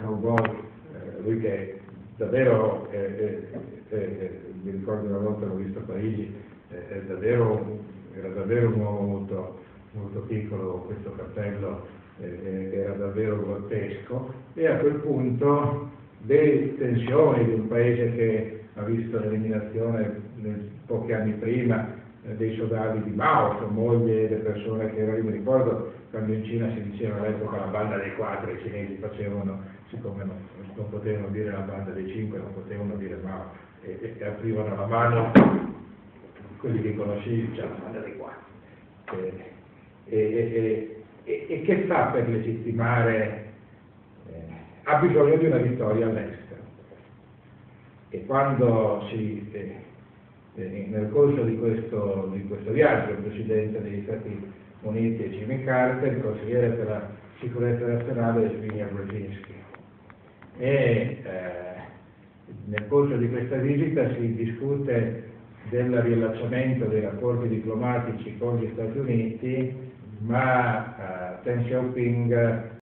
cowboy, lui che davvero, mi ricordo una volta l'ho visto a Parigi, era davvero un uomo molto, molto piccolo, con questo cappello, era davvero grottesco, e a quel punto le tensioni di un paese che ha visto l'eliminazione pochi anni prima dei soldati di Mao, sua moglie, le persone che erano, io mi ricordo quando in Cina si diceva all'epoca la banda dei quattro, i cinesi facevano, siccome non potevano dire la banda dei cinque, non potevano dire Mao, e aprivano la mano, quelli che conoscevi dicevano la banda dei quattro. E che fa per legittimare? Ha bisogno di una vittoria all'estero. E quando nel corso di questo viaggio il Presidente degli Stati Uniti è Jimmy Carter, il consigliere per la sicurezza nazionale è Zbigniew Brzezinski. E nel corso di questa visita si discute del riallacciamento dei rapporti diplomatici con gli Stati Uniti, ma Deng Xiaoping